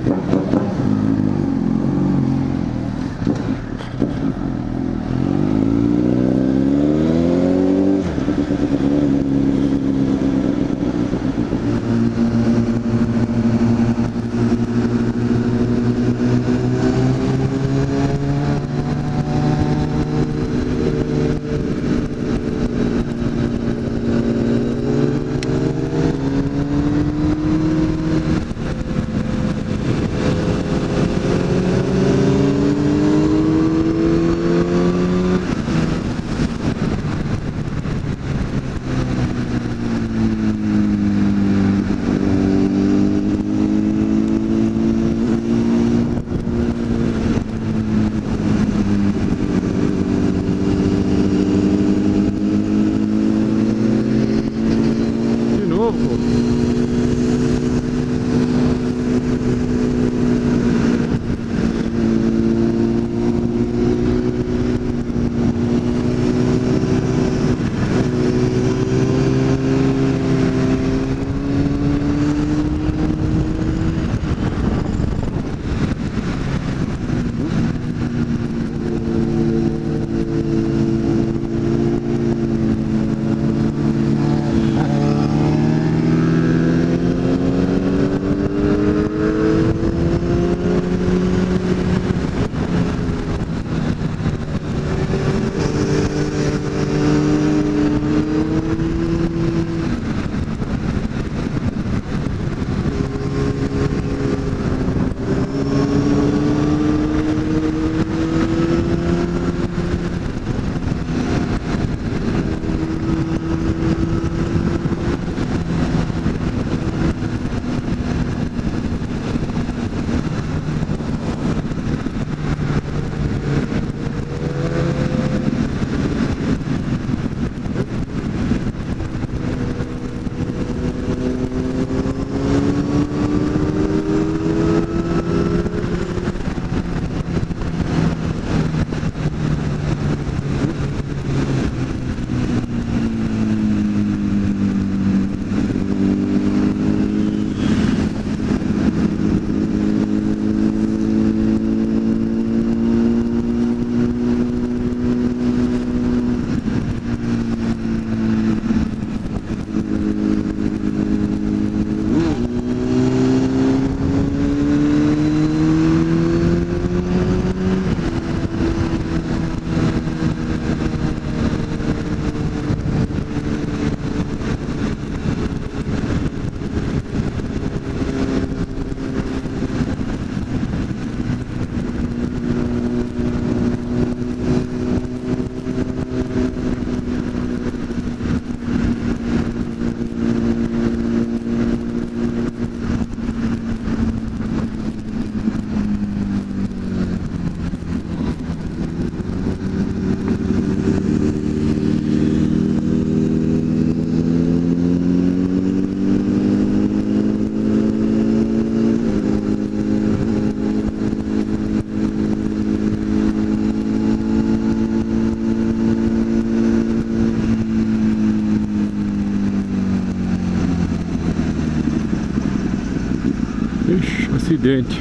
Ixi, acidente.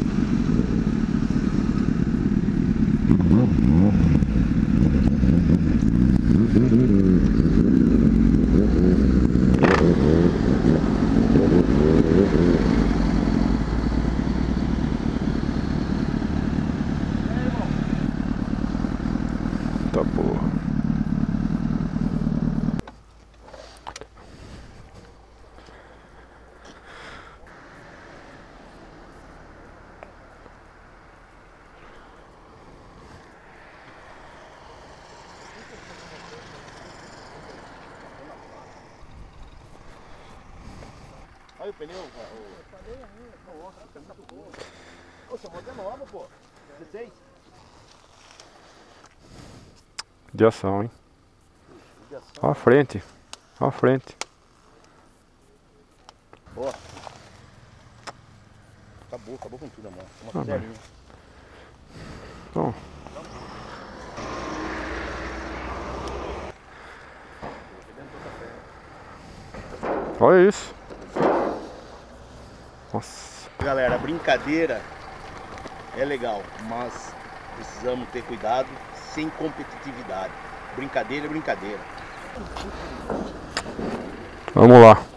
Tá boa. Olha o pneu, nossa, tá muito boa. Poxa, a moto é nova, pô. 16? De ação, hein? Ó a frente. Ó a frente. Boa. Acabou com tudo a moto. Uma Ah, zerinha. Bom. Olha isso. Nossa. Galera, brincadeira é legal, mas precisamos ter cuidado, sem competitividade. Brincadeira é brincadeira. Vamos lá.